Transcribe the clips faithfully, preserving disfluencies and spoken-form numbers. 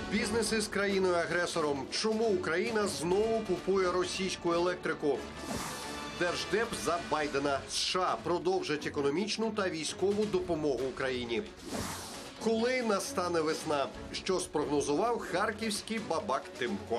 Бізнеси з країною-агресором. Чому Україна знову купує російську електрику? Держдеп за Байдена. США продовжать економічну та військову допомогу Україні. Коли настане весна? Що спрогнозував харківський бабак Тимко?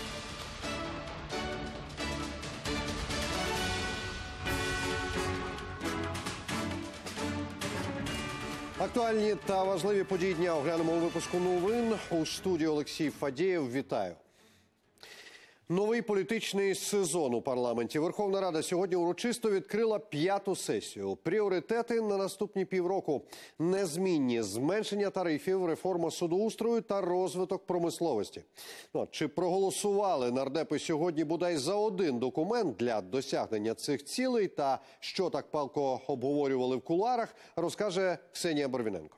Актуальні та важливі події дня оглянемо у випуску новин. У студії Олексій Фадєєв. Вітаю. Новий політичний сезон у парламенті. Верховна Рада сьогодні урочисто відкрила п'яту сесію. Пріоритети на наступні півроку – незмінні: зменшення тарифів, реформа судоустрою та розвиток промисловості. Ну, чи проголосували нардепи сьогодні бодай за один документ для досягнення цих цілей та що так палко обговорювали в кулуарах, розкаже Ксенія Барвіненко.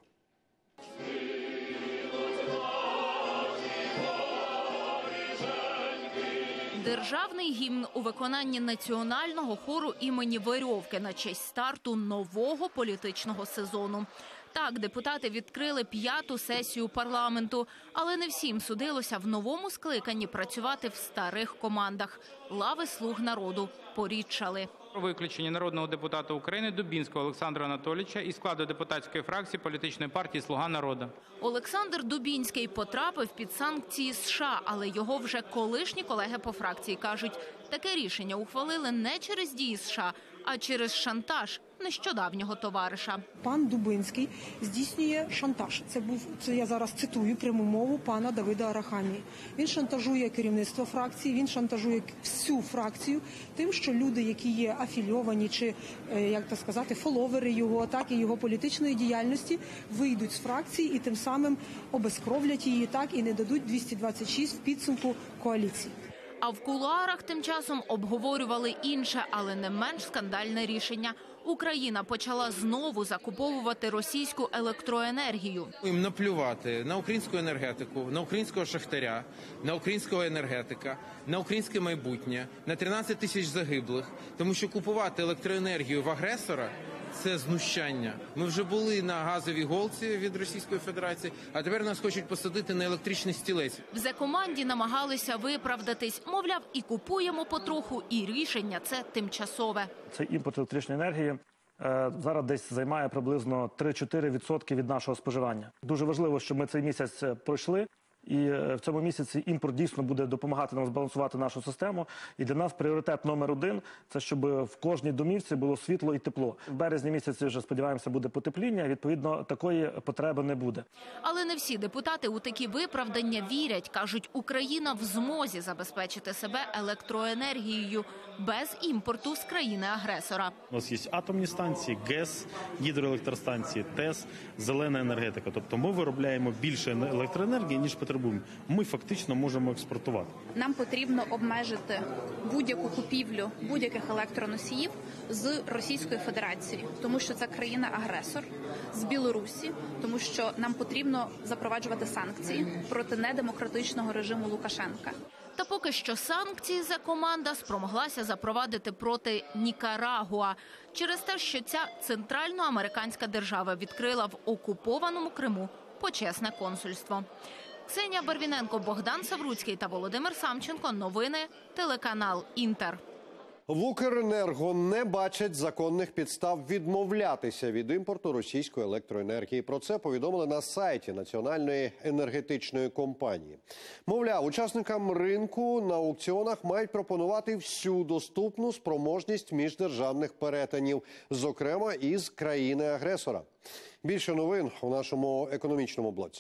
Державний гімн у виконанні національного хору імені Верьовки на честь старту нового політичного сезону. Так, депутати відкрили п'яту сесію парламенту, але не всім судилося в новому скликанні працювати в старих командах. Лави «Слуг народу» порідшали. Виключення народного депутата України Дубінського Олександра Анатолійовича із складу депутатської фракції політичної партії «Слуга народу». Олександр Дубінський потрапив під санкції США, але його вже колишні колеги по фракції кажуть, таке рішення ухвалили не через дії США, а через шантаж нещодавнього товариша. Пан Дубінський здійснює шантаж. Це був, це я зараз цитую пряму мову пана Давида Арахамії. Він шантажує керівництво фракції, він шантажує всю фракцію тим, що люди, які є афільовані чи, як так сказати, фоловери його, так і його політичної діяльності, вийдуть з фракції і тим самим обезкровлять її, так і не дадуть двісті двадцять шість в підсумку коаліції. А в кулуарах тим часом обговорювали інше, але не менш скандальне рішення. Україна почала знову закуповувати російську електроенергію. Їм наплювати на українську енергетику, на українського шахтаря, на українського енергетика, на українське майбутнє, на тринадцять тисяч загиблих. Тому що купувати електроенергію в агресора – це знущання. Ми вже були на газовій голці від Російської Федерації, а тепер нас хочуть посадити на електричний стілець. В Зе-команді намагалися виправдатись. Мовляв, і купуємо потроху, і рішення це тимчасове. Цей імпорт електричної енергії зараз десь займає приблизно три-чотири відсотки від нашого споживання. Дуже важливо, щоб ми цей місяць пройшли. І в цьому місяці імпорт дійсно буде допомагати нам збалансувати нашу систему. І для нас пріоритет номер один – це щоб в кожній домівці було світло і тепло. В березні місяці вже, сподіваємося, буде потепління, відповідно, такої потреби не буде. Але не всі депутати у такі виправдання вірять. Кажуть, Україна в змозі забезпечити себе електроенергією без імпорту з країни-агресора. У нас є атомні станції, ГЕС, гідроелектростанції, ТЕС, зелена енергетика. Тобто ми виробляємо більше електроенергії, ніж потребуємо. Ми фактично можемо експортувати. Нам потрібно обмежити будь-яку купівлю будь-яких електроносіїв з Російської Федерації, тому що це країна-агресор, з Білорусі, тому що нам потрібно запроваджувати санкції проти недемократичного режиму Лукашенка. Та поки що санкції Зе-команда спромоглася запровадити проти Нікарагуа через те, що ця центральноамериканська держава відкрила в окупованому Криму почесне консульство. Ксенія Барвіненко, Богдан Савруцький та Володимир Самченко. Новини, телеканал «Інтер». В Укренерго не бачать законних підстав відмовлятися від імпорту російської електроенергії. Про це повідомили на сайті Національної енергетичної компанії. Мовляв, учасникам ринку на аукціонах мають пропонувати всю доступну спроможність міждержавних перетинів, зокрема із країни-агресора. Більше новин у нашому економічному блоці.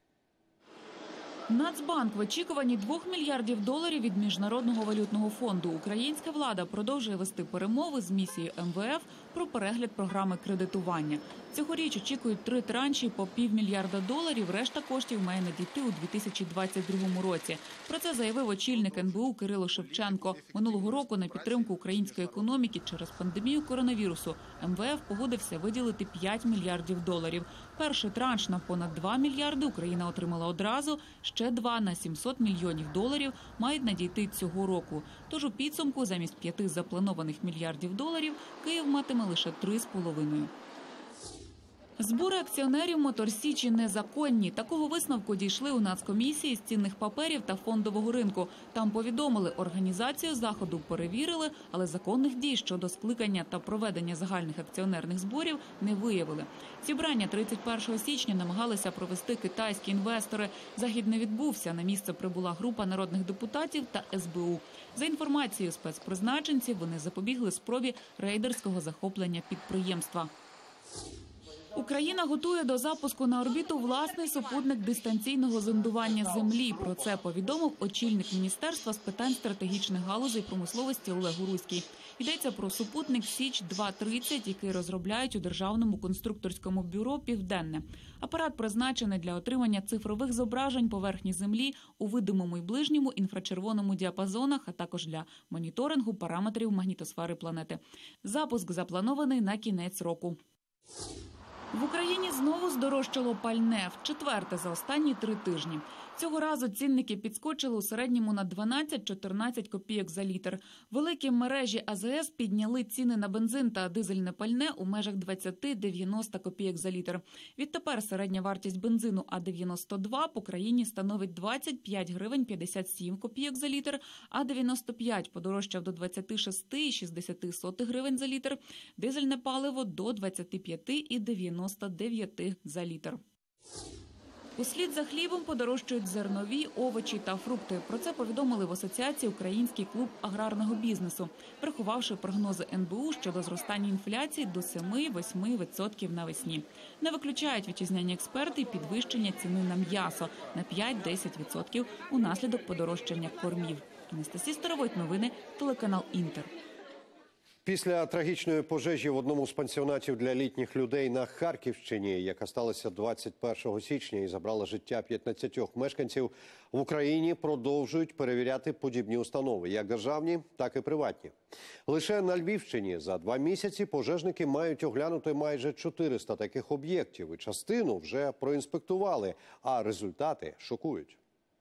Нацбанк в очікуванні двох мільярдів доларів від Міжнародного валютного фонду. Українська влада продовжує вести перемови з місією ем ве еф про перегляд програми кредитування. Цьогоріч очікують три транші по півмільярда доларів. Решта коштів має надійти у дві тисячі двадцять другому році. Про це заявив очільник ен бе у Кирило Шевченко. Минулого року на підтримку української економіки через пандемію коронавірусу ем ве еф погодився виділити п'ять мільярдів доларів. Перший транш на понад два мільярди Україна отримала одразу. Ще два на сімсот мільйонів доларів мають надійти цього року. Тож у підсумку замість п'яти запланованих мільярдів доларів Київ матиме лише три з половиною. Збори акціонерів Моторсічі незаконні. Такого висновку дійшли у Нацкомісії з цінних паперів та фондового ринку. Там повідомили, організацію заходу перевірили, але законних дій щодо скликання та проведення загальних акціонерних зборів не виявили. Зібрання тридцять першого січня намагалися провести китайські інвестори. Захід не відбувся. На місце прибула група народних депутатів та ес бе у. За інформацією спецпризначенців, вони запобігли спробі рейдерського захоплення підприємства. Україна готує до запуску на орбіту власний супутник дистанційного зондування Землі. Про це повідомив очільник Міністерства з питань стратегічних галузей промисловості Олег Уруський. Йдеться про супутник Січ два тридцять, який розробляють у Державному конструкторському бюро «Південне». Апарат призначений для отримання цифрових зображень поверхні Землі у видимому і ближньому інфрачервоному діапазонах, а також для моніторингу параметрів магнітосфери планети. Запуск запланований на кінець року. В Україні знову здорожчало пальне, вчетверте за останні три тижні. Цього разу цінники підскочили у середньому на дванадцять-чотирнадцять копійок за літр. Великі мережі а зе ес підняли ціни на бензин та дизельне пальне у межах двадцять-дев'яносто копійок за літр. Відтепер середня вартість бензину а дев'яносто два по країні становить двадцять п'ять гривень п'ятдесят сім копійок за літр, а дев'яносто п'ять подорожчав до двадцять шість цілих шістдесят сотих гривень за літр, дизельне паливо до двадцять п'ять цілих дев'яносто дев'ять за літр. Услід за хлібом подорожчують зернові, овочі та фрукти. Про це повідомили в Асоціації «Український клуб аграрного бізнесу», врахувавши прогнози ен бе у щодо зростання інфляції до семи-восьми відсотків навесні. Не виключають вітчизняні експерти і підвищення ціни на м'ясо на п'ять-десять відсотків унаслідок подорожчання кормів. Анастасія Старовойт, новини, телеканал «Інтер». Після трагічної пожежі в одному з пансіонатів для літніх людей на Харківщині, яка сталася двадцять першого січня і забрала життя п'ятнадцятьох мешканців, в Україні продовжують перевіряти подібні установи, як державні, так і приватні. Лише на Львівщині за два місяці пожежники мають оглянути майже чотириста таких об'єктів, і частину вже проінспектували, а результати шокують.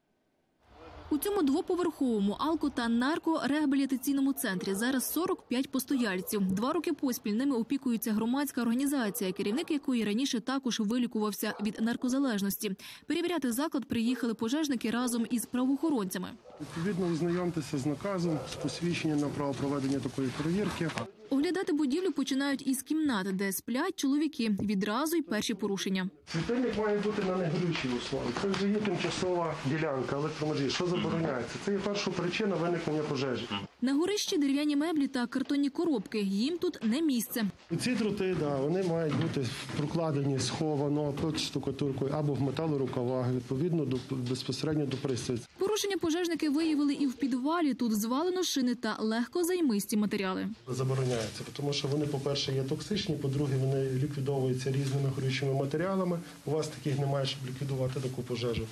У цьому двоповерховому алко- та наркореабілітаційному центрі зараз сорок п'ять постояльців. Два роки поспіль ними опікується громадська організація, керівник якої раніше також вилікувався від наркозалежності. Перевіряти заклад приїхали пожежники разом із правоохоронцями. Відповідно, ознайомтеся з наказом, з посвідченням на право проведення такої перевірки. Оглядати будівлю починають із кімнат, де сплять чоловіки. Відразу й перші порушення. Світильник має бути на негорючій основі. Це вже є тимчасова ділянка електромережі. Що забороняється? Це є перша причина виникнення пожежі. На горищі дерев'яні меблі та картонні коробки. Їм тут не місце. Ці дроти, да, вони мають бути прокладені сховано під штукатуркою або в металорукавах, відповідно до безпосередньо до пристрою. Порушення пожежники виявили і в підвалі. Тут звалено шини та легкозаймисті матеріали. Забороняється, тому що вони, по-перше, є токсичні, по-друге, вони ліквідовуються різними горючими матеріалами. У вас таких немає, щоб ліквідувати таку пожежу.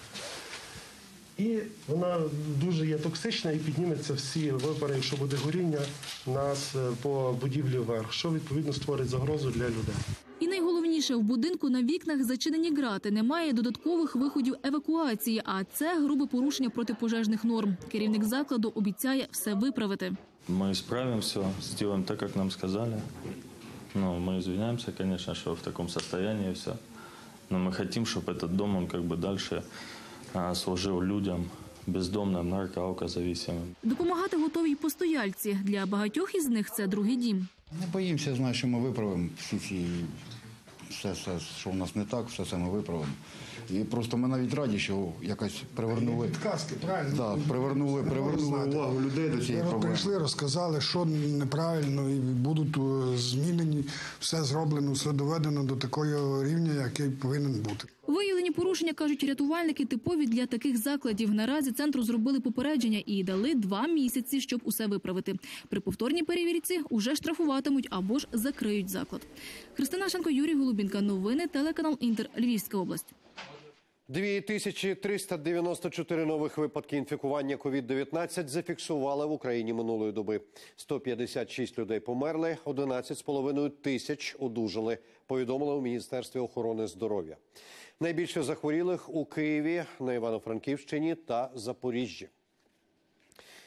І вона дуже є токсична і підніметься всі випари, якщо буде горіння, нас по будівлі вверх, що відповідно створить загрозу для людей. І найголовніше, в будинку на вікнах зачинені грати, немає додаткових виходів евакуації, а це грубе порушення протипожежних норм. Керівник закладу обіцяє все виправити. Мы исправим все, сделаем так, как нам сказали. Ну, мы извиняемся, конечно, что в таком состоянии все. Но мы хотим, чтобы этот дом, он как бы дальше а, служил людям, бездомным, наркоалкозависимым. Допомагати готові й постояльці. Для багатьох із них це другий дім. Не боїмося, знаємо, що ми виправимо всі ці, все, все, що у нас не так, все це ми виправимо. І просто ми навіть раді, що якось привернули, підказки, правильно? Да, привернули, привернули увагу людей до цієї проблеми. Прийшли, розказали, що неправильно, і будуть змінені, все зроблено, все доведено до такого рівня, який повинен бути. Виявлені порушення, кажуть рятувальники, типові для таких закладів. Наразі центру зробили попередження і дали два місяці, щоб усе виправити. При повторній перевірці уже штрафуватимуть або ж закриють заклад. Христина Шенко, Юрій Голубінка. Новини, телеканал «Інтер», Львівська область. дві тисячі триста дев'яносто чотири нових випадки інфікування ковід дев'ятнадцять зафіксували в Україні минулої доби. сто п'ятдесят шість людей померли, одинадцять з половиною тисяч одужали, повідомили у Міністерстві охорони здоров'я. Найбільше захворілих у Києві, на Івано-Франківщині та Запоріжжі.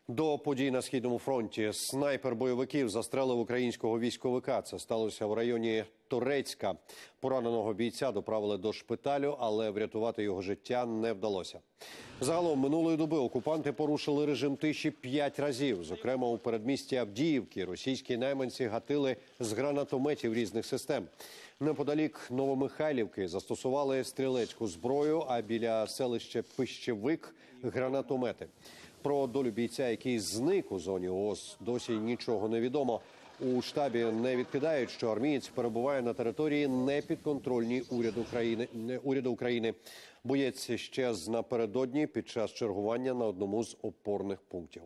До подій на Східному фронті. Снайпер бойовиків застрелив українського військовика. Це сталося в районі Торецька. Пораненого бійця доправили до шпиталю, але врятувати його життя не вдалося. Загалом минулої доби окупанти порушили режим тиші п'ять разів. Зокрема, у передмісті Авдіївки російські найманці гатили з гранатометів різних систем. Неподалік Новомихайлівки застосували стрілецьку зброю, а біля селища Пищевик – гранатомети. Про долю бійця, який зник у зоні ООС, досі нічого не відомо. У штабі не відкидають, що армієць перебуває на території непідконтрольній уряду України. уряду України. Боєць щез напередодні під час чергування на одному з опорних пунктів.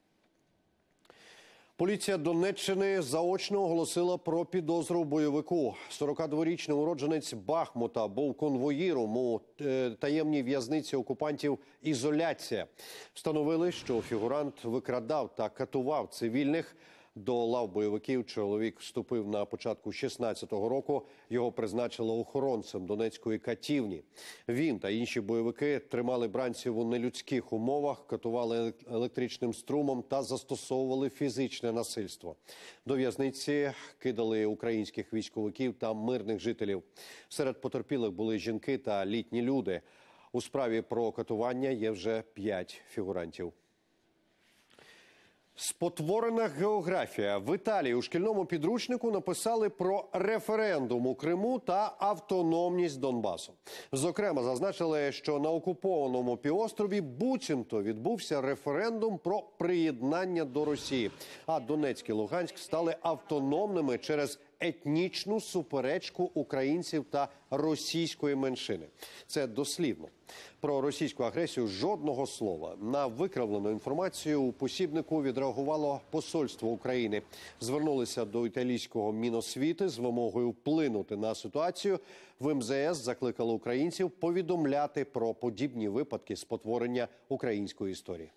Поліція Донеччини заочно оголосила про підозру бойовику. сорокадворічний уродженець Бахмута був конвоїром у таємній в'язниці окупантів «Ізоляція». Встановили, що фігурант викрадав та катував цивільних. До лав бойовиків чоловік вступив на початку шістнадцятого року. Його призначили охоронцем Донецької катівні. Він та інші бойовики тримали бранців у нелюдських умовах, катували електричним струмом та застосовували фізичне насильство. До в'язниці кидали українських військовиків та мирних жителів. Серед потерпілих були жінки та літні люди. У справі про катування є вже п'ять фігурантів. Спотворена географія. В Італії у шкільному підручнику написали про референдум у Криму та автономність Донбасу. Зокрема, зазначили, що на окупованому півострові буцімто відбувся референдум про приєднання до Росії, а Донецьк і Луганськ стали автономними через етнічну суперечку українців та російської меншини. Це дослівно. Про російську агресію жодного слова. На викривлену інформацію у посібнику відреагувало посольство України. Звернулися до італійського Міносвіти з вимогою вплинути на ситуацію. В ем зе ес закликали українців повідомляти про подібні випадки спотворення української історії.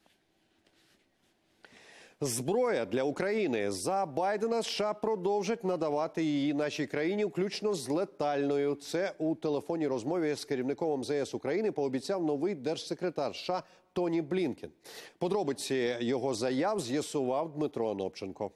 Зброя для України. За Байдена США продовжать надавати її нашій країні, включно з летальною. Це у телефонній розмові з керівником ем зе ес України пообіцяв новий держсекретар США Тоні Блінкен. Подробиці його заяв з'ясував Дмитро Анопченко.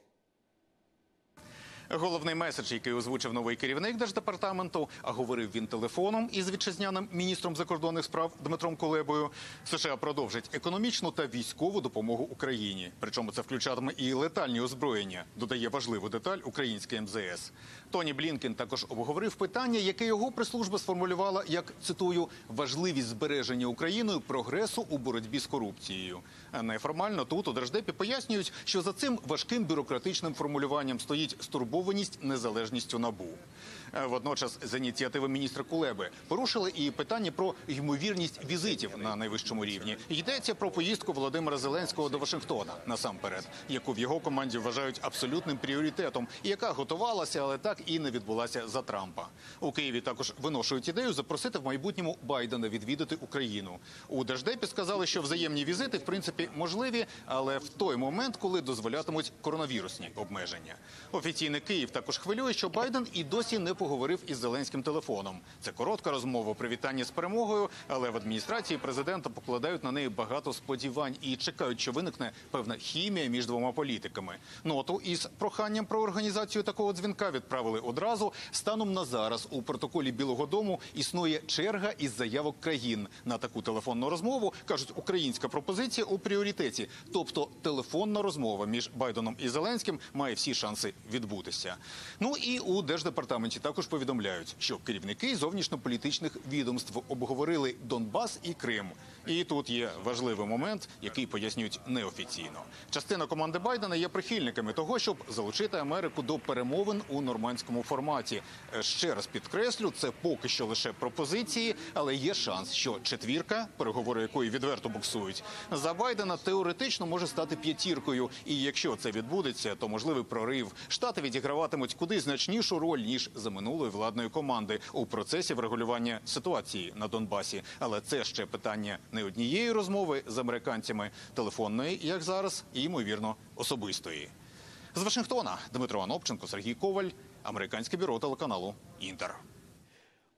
Головний меседж, який озвучив новий керівник Держдепартаменту, а говорив він телефоном із вітчизняним міністром закордонних справ Дмитром Кулебою, США продовжать економічну та військову допомогу Україні. Причому це включатиме і летальні озброєння, додає важливу деталь українське ем зе ес. Тоні Блінкен також обговорив питання, яке його прес-служба сформулювала як, цитую, «важливість збереження Україною прогресу у боротьбі з корупцією». Неформально тут у Держдепі пояснюють, що за цим важким бюрократичним формулюванням стоїть стурбованість незалежністю НАБУ. Водночас, з ініціативи міністра Кулеби порушили і питання про ймовірність візитів на найвищому рівні. Йдеться про поїздку Володимира Зеленського до Вашингтона, насамперед, яку в його команді вважають абсолютним пріоритетом, і яка готувалася, але так і не відбулася за Трампа. У Києві також виношують ідею запросити в майбутньому Байдена відвідати Україну. У Держдепі сказали, що взаємні візити, в принципі, можливі, але в той момент, коли дозволятимуть коронавірусні обмеження. Офіційний Київ також хвилює, що Байден і досі не поговорив із Зеленським телефоном. Це коротка розмова, привітання з перемогою, але в адміністрації президента покладають на неї багато сподівань і чекають, що виникне певна хімія між двома політиками. Ноту із проханням про організацію такого дзвінка відправили одразу. Станом на зараз у протоколі Білого дому існує черга із заявок країн на таку телефонну розмову. Кажуть, українська пропозиція у пріоритеті. Тобто телефонна розмова між Байденом і Зеленським має всі шанси відбутися. Ну і у Держдепартаменті також повідомляють, що керівники зовнішньополітичних відомств обговорили Донбас і Крим. І тут є важливий момент, який пояснюють неофіційно. Частина команди Байдена є прихильниками того, щоб залучити Америку до перемовин у нормандському форматі. Ще раз підкреслю, це поки що лише пропозиції, але є шанс, що четвірка, переговори якої відверто буксують, за Байдена теоретично може стати п'ятіркою. І якщо це відбудеться, то можливий прорив. Штати відіграватимуть куди значнішу роль, ніж за минулої владної команди у процесі врегулювання ситуації на Донбасі. Але це ще питання не однієї розмови з американцями, телефонної, як зараз, і, ймовірно, особистої. З Вашингтона Дмитро Анопченко, Сергій Коваль, американське бюро телеканалу «Інтер».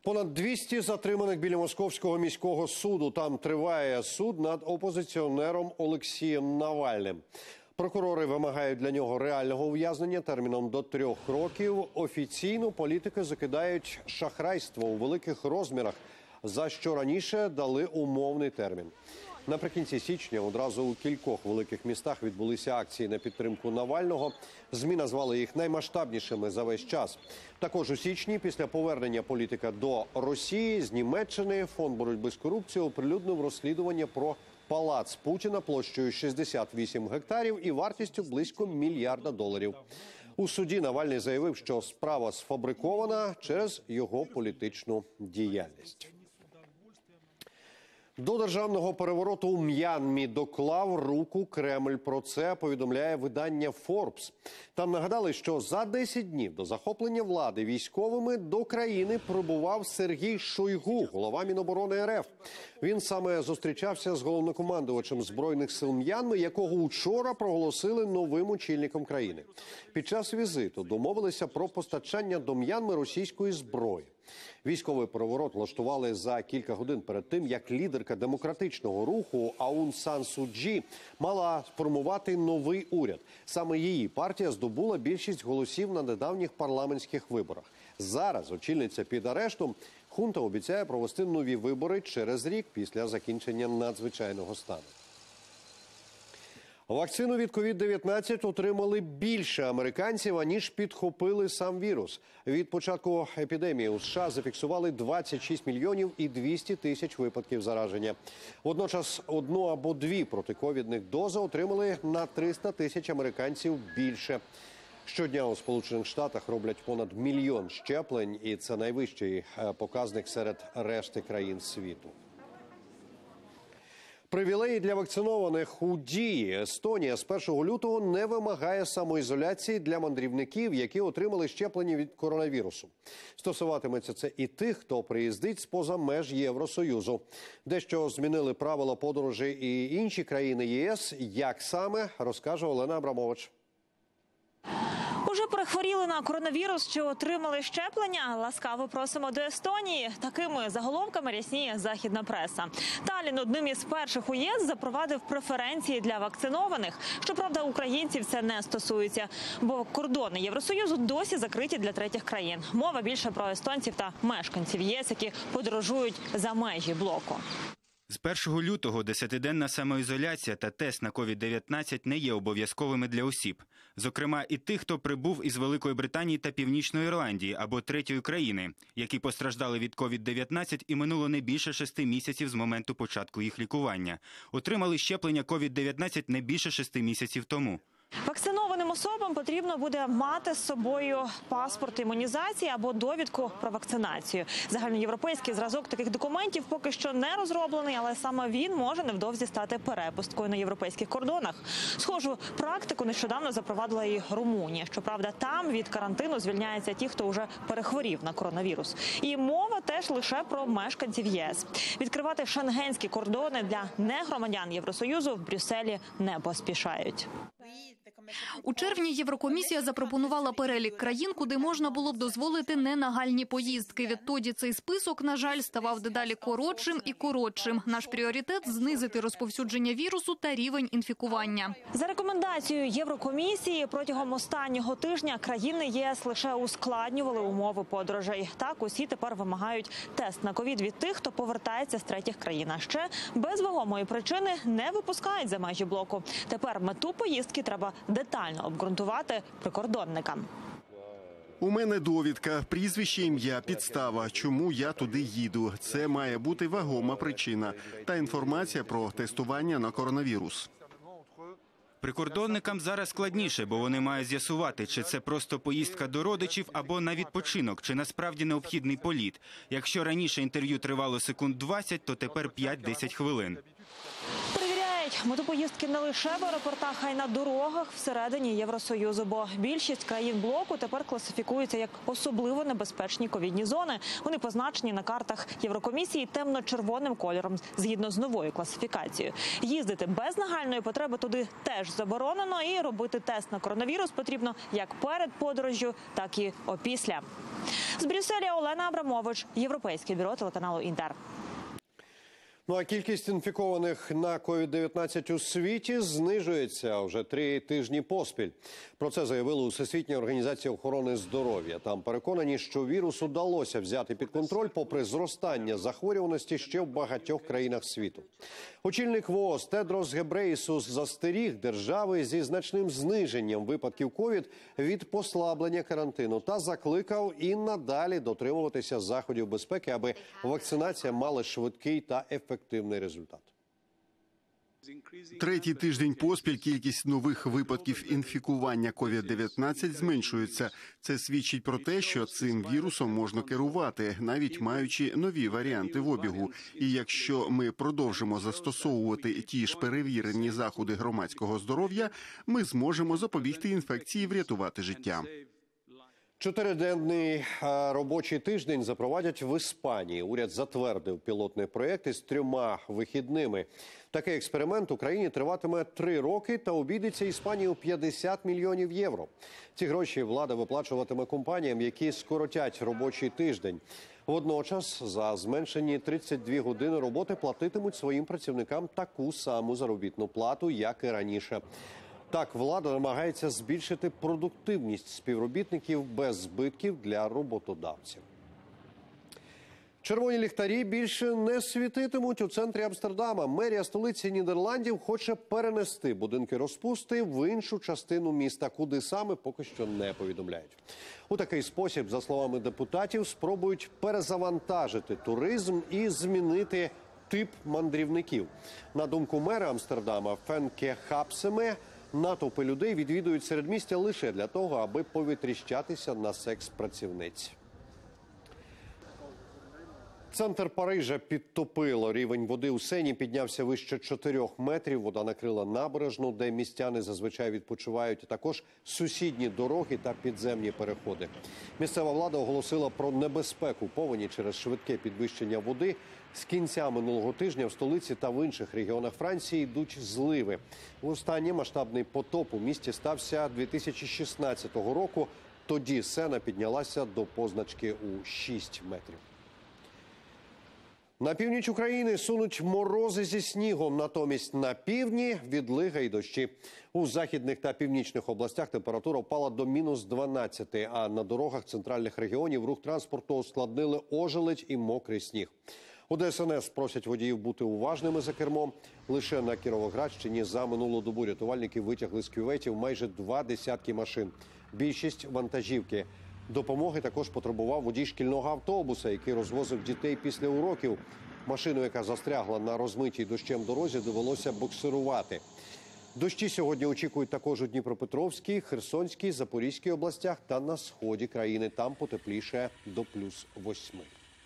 Понад двісті затриманих біля Московського міського суду. Там триває суд над опозиціонером Олексієм Навальним. Прокурори вимагають для нього реального ув'язнення терміном до трьох років. Офіційно політики закидають шахрайство у великих розмірах, за що раніше дали умовний термін. Наприкінці січня одразу у кількох великих містах відбулися акції на підтримку Навального. ЗМІ назвали їх наймасштабнішими за весь час. Також у січні, після повернення політика до Росії, з Німеччини Фонд боротьби з корупцією оприлюднив розслідування про палац Путіна площею шістдесят вісім гектарів і вартістю близько мільярда доларів. У суді Навальний заявив, що справа сфабрикована через його політичну діяльність. До державного перевороту у М'янмі доклав руку Кремль. Про це повідомляє видання Forbes. Там нагадали, що за десять днів до захоплення влади військовими до країни прибував Сергій Шойгу, голова Міноборони РФ. Він саме зустрічався з головнокомандувачем Збройних сил М'янми, якого учора проголосили новим очільником країни. Під час візиту домовилися про постачання до М'янми російської зброї. Військовий переворот влаштували за кілька годин перед тим, як лідерка демократичного руху Аун Сан Су Чжі мала сформувати новий уряд. Саме її партія здобула більшість голосів на недавніх парламентських виборах. Зараз очільниця під арештом. Хунта обіцяє провести нові вибори через рік після закінчення надзвичайного стану. Вакцину від ковід дев'ятнадцять отримали більше американців, аніж підхопили сам вірус. Від початку епідемії у США зафіксували двадцять шість мільйонів і двісті тисяч випадків зараження. Водночас одну або дві протиковідних дози отримали на триста тисяч американців більше. Щодня у Сполучених Штатах роблять понад мільйон щеплень, і це найвищий показник серед решти країн світу. Привілеї для вакцинованих у дії. Естонія з першого лютого не вимагає самоізоляції для мандрівників, які отримали щеплення від коронавірусу. Стосуватиметься це і тих, хто приїздить з-поза меж Євросоюзу. Дещо змінили правила подорожі і інші країни ЄС. Як саме, розкаже Олена Абрамович. Уже перехворіли на коронавірус чи отримали щеплення? Ласкаво просимо до Естонії. Такими заголовками рясніє західна преса. Таллін одним із перших у ЄС запровадив преференції для вакцинованих. Щоправда, українців це не стосується, бо кордони Євросоюзу досі закриті для третіх країн. Мова більше про естонців та мешканців ЄС, які подорожують за межі блоку. З першого лютого десятиденна самоізоляція та тест на ковід дев'ятнадцять не є обов'язковими для осіб. Зокрема, і тих, хто прибув із Великої Британії та Північної Ірландії або третьої країни, які постраждали від ковід дев'ятнадцять і минуло не більше шести місяців з моменту початку їх лікування. Отримали щеплення ковід дев'ятнадцять не більше шести місяців тому. Вакцинованим особам потрібно буде мати з собою паспорт імунізації або довідку про вакцинацію. Загальноєвропейський зразок таких документів поки що не розроблений, але саме він може невдовзі стати перепусткою на європейських кордонах. Схожу практику нещодавно запровадила і Румунія. Щоправда, там від карантину звільняються ті, хто вже перехворів на коронавірус. І мова теж лише про мешканців ЄС. Відкривати шенгенські кордони для негромадян Євросоюзу в Брюсселі не поспішають. У червні Єврокомісія запропонувала перелік країн, куди можна було б дозволити ненагальні поїздки. Відтоді цей список, на жаль, ставав дедалі коротшим і коротшим. Наш пріоритет – знизити розповсюдження вірусу та рівень інфікування. За рекомендацією Єврокомісії, протягом останнього тижня країни ЄС лише ускладнювали умови подорожей. Так, усі тепер вимагають тест на ковід від тих, хто повертається з третіх країн. А ще без вагомої причини не випускають за межі блоку. Тепер мету поїздки треба детально обґрунтувати прикордонникам. У мене довідка, прізвище, ім'я, підстава, чому я туди їду. Це має бути вагома причина та інформація про тестування на коронавірус. Прикордонникам зараз складніше, бо вони мають з'ясувати, чи це просто поїздка до родичів або на відпочинок, чи насправді необхідний політ. Якщо раніше інтерв'ю тривало секунд двадцять, то тепер п'ять-десять хвилин. запевняють, мотопоїздки не лише в аеропортах, а й на дорогах всередині Євросоюзу, бо більшість країн блоку тепер класифікуються як особливо небезпечні ковідні зони. Вони позначені на картах Єврокомісії темно-червоним кольором, згідно з новою класифікацією. Їздити без нагальної потреби туди теж заборонено, і робити тест на коронавірус потрібно як перед подорожжю, так і опісля. З Брюсселя Олена Абрамович, Європейське бюро телеканалу «Інтер». Ну а кількість інфікованих на ковід дев'ятнадцять у світі знижується вже три тижні поспіль. Про це заявила Всесвітня організація охорони здоров'я. Там переконані, що вірус удалося взяти під контроль попри зростання захворюваності ще в багатьох країнах світу. Очільник ВООЗ Тедрос Гебреєсус застеріг держави зі значним зниженням випадків ковід від послаблення карантину та закликав і надалі дотримуватися заходів безпеки, аби вакцинація мала швидкий та ефективний результат. Третій тиждень поспіль кількість нових випадків інфікування ковід дев'ятнадцять зменшується. Це свідчить про те, що цим вірусом можна керувати, навіть маючи нові варіанти в обігу. І якщо ми продовжимо застосовувати ті ж перевірені заходи громадського здоров'я, ми зможемо запобігти інфекції і врятувати життя. Чотириденний робочий тиждень запровадять в Іспанії. Уряд затвердив пілотний проєкт із трьома вихідними. Такий експеримент у країні триватиме три роки та обійдеться Іспанії у п'ятдесят мільйонів євро. Ці гроші влада виплачуватиме компаніям, які скоротять робочий тиждень. Водночас за зменшені тридцять дві години роботи платитимуть своїм працівникам таку саму заробітну плату, як і раніше. Так, влада намагається збільшити продуктивність співробітників без збитків для роботодавців. Червоні ліхтарі більше не світитимуть у центрі Амстердама. Мерія столиці Нідерландів хоче перенести будинки розпусти в іншу частину міста, куди саме поки що не повідомляють. У такий спосіб, за словами депутатів, спробують перезавантажити туризм і змінити тип мандрівників. На думку мера Амстердама Фенке Хапсеме, натовпи людей відвідують середмістя лише для того, аби повитріщатися на секс-працівниць. Центр Парижа підтопило. Рівень води у Сені піднявся вище чотирьох метрів. Вода накрила набережну, де містяни зазвичай відпочивають, а також сусідні дороги та підземні переходи. Місцева влада оголосила про небезпеку повені через швидке підвищення води. З кінця минулого тижня в столиці та в інших регіонах Франції йдуть зливи. Востаннє масштабний потоп у місті стався дві тисячі шістнадцятого року. Тоді Сена піднялася до позначки у шість метрів. На північ України сунуть морози зі снігом, натомість на півдні – відлига і дощі. У західних та північних областях температура впала до мінус дванадцяти, а на дорогах центральних регіонів рух транспорту ускладнили ожеледь і мокрий сніг. У Де Ес Ен Ес просять водіїв бути уважними за кермом. Лише на Кіровоградщині за минулу добу рятувальники витягли з кюветів майже два десятки машин. Більшість – вантажівки. Допомоги також потребував водій шкільного автобуса, який розвозив дітей після уроків. Машину, яка застрягла на розмитій дощем дорозі, довелося буксирувати. Дощі сьогодні очікують також у Дніпропетровській, Херсонській, Запорізькій областях та на сході країни. Там потепліше до плюс восьми.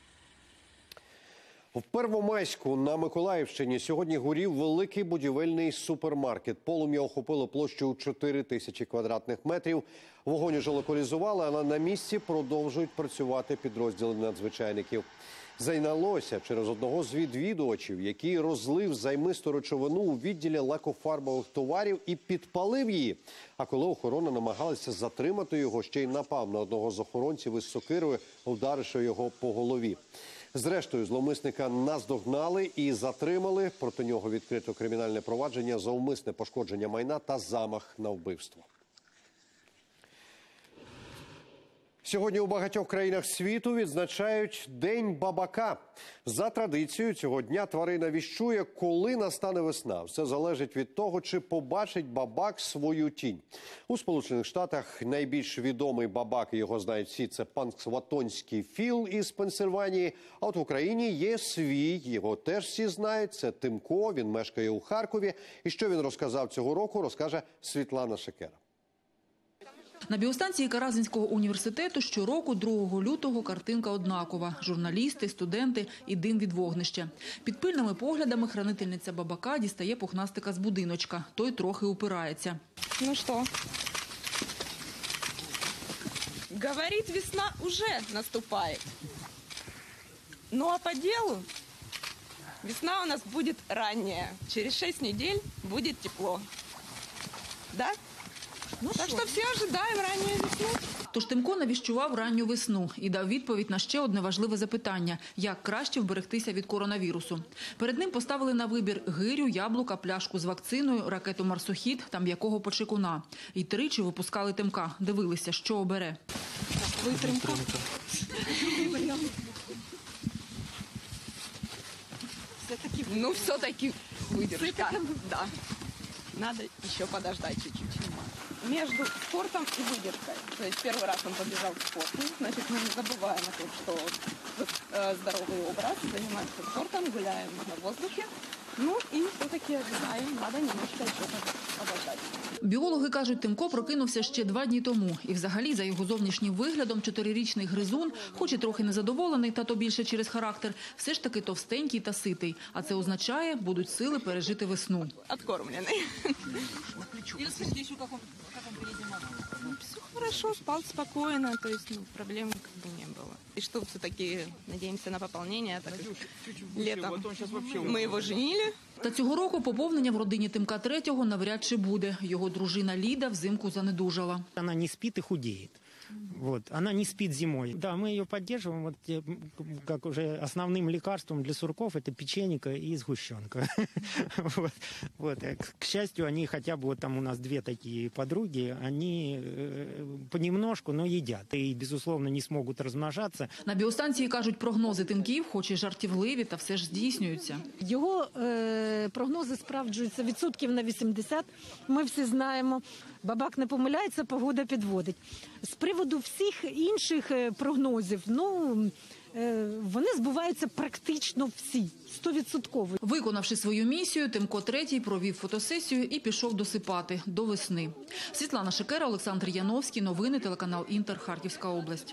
В Первомайську на Миколаївщині сьогодні горів великий будівельний супермаркет. Полум'я охопило площу у чотири тисячі квадратних метрів. Вогонь уже локалізували, але на місці продовжують працювати підрозділи надзвичайників. Зайнялося через одного з відвідувачів, який розлив займисту речовину у відділі лакофарбових товарів і підпалив її. А коли охорона намагалася затримати його, ще й напав на одного з охоронців із сокирою, вдаривши його по голові. Зрештою, зловмисника наздогнали і затримали. Проти нього відкрито кримінальне провадження за умисне пошкодження майна та замах на вбивство. Сьогодні у багатьох країнах світу відзначають День бабака. За традицією цього дня тварина віщує, коли настане весна. Все залежить від того, чи побачить бабак свою тінь. У Сполучених Штатах найбільш відомий бабак, його знають всі, це панксватонський Філ із Пенсильванії. А от в Україні є свій, його теж всі знають, це Тимко, він мешкає у Харкові. І що він розказав цього року, розкаже Світлана Шекера. На біостанції Каразинського університету щороку другого лютого картинка однакова. Журналісти, студенти і дим від вогнища. Під пильними поглядами хранительниця Бабака дістає пухнастика з будиночка. Той трохи упирається. Ну що? Говорит, весна уже наступает. Ну а по делу весна у нас будет ранняя. Через шесть недель будет тепло. Да? Ну так що всі ожидаємо ранню весну. Тож Тимко навіщував ранню весну і дав відповідь на ще одне важливе запитання – як краще вберегтися від коронавірусу. Перед ним поставили на вибір гирю, яблука, пляшку з вакциною, ракету «Марсохід» та м'якого почекуна. І тричі випускали Тимка, дивилися, що обере. Витримка. Ну, все-таки выдержка. Да. Надо еще подождать чуть-чуть. Между спортом и выдержкой. То есть первый раз он побежал в спорту, значит, мы не забываем о том, что э, здоровый образ, занимаемся спортом, гуляем на воздухе. Ну і все-таки ожидаємо, треба немножко ще подождати. Біологи кажуть, Тимко прокинувся ще два дні тому. І взагалі, за його зовнішнім виглядом, чотирирічний гризун, хоч і трохи незадоволений, та то більше через характер, все ж таки товстенький та ситий. А це означає, будуть сили пережити весну. Откормлений. І розкажіть, що як він передимав? Все хорошо, спал спокойно, то есть ну, проблем как бы не было. И что все-таки надеемся на пополнение, так летом мы его женили. Та цього року поповнення в родині Тимка третього навряд чи буде. Його дружина Ліда взимку занедужала. Вона не спить і худеє. Вот. Она не спит зимой. Да, мы ее поддерживаем. Вот, как уже основным лекарством для сурков это печенька и сгущенка. вот. Вот. К счастью, они хотя бы, вот там у нас две такие подруги, они э, понемножку, но едят. И, безусловно, не смогут размножаться. На біостанції кажуть, прогнози Тимків, хоч і жартівливі, та все ж здійснюються. Його е, прогнози справджуються відсотків на вісімдесят. Ми всі знаємо. Бабак не помиляється, погода підводить. З приводу всіх інших прогнозів, ну, вони збуваються практично всі, стовідсотково. Виконавши свою місію, Тимко третій провів фотосесію і пішов досипати до весни. Світлана Шикера, Олександр Яновський. Новини, телеканал «Інтер», Харківська область.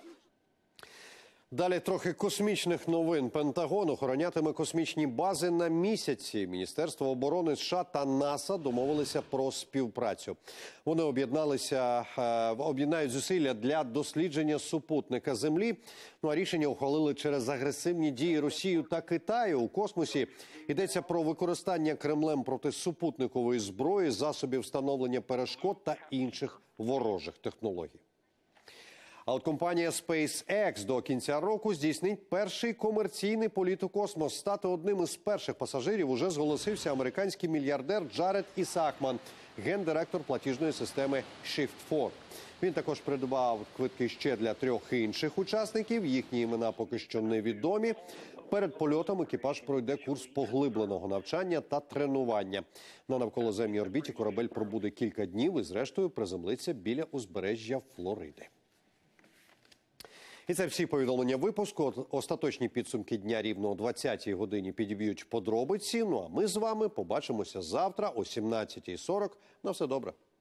Далі трохи космічних новин. Пентагон охоронятиме космічні бази на місяці. Міністерство оборони США та НАСА домовилися про співпрацю. Вони об'єдналися, об'єднають зусилля для дослідження супутника Землі. Ну а рішення ухвалили через агресивні дії Росії та Китаю у космосі. Йдеться про використання Кремлем протисупутникової зброї, засобів встановлення перешкод та інших ворожих технологій. А от компанія SpaceX до кінця року здійснить перший комерційний політ у космос. Стати одним із перших пасажирів уже зголосився американський мільярдер Джаред Ісакман, гендиректор платіжної системи Shift фор. Він також придбав квитки ще для трьох інших учасників. Їхні імена поки що невідомі. Перед польотом екіпаж пройде курс поглибленого навчання та тренування. На навколоземній орбіті корабель пробуде кілька днів і зрештою приземлиться біля узбережжя Флориди. І це всі повідомлення випуску. Остаточні підсумки дня рівно о двадцятій годині підіб'ють подробиці. Ну а ми з вами побачимося завтра о сімнадцятій сорок. На все добре.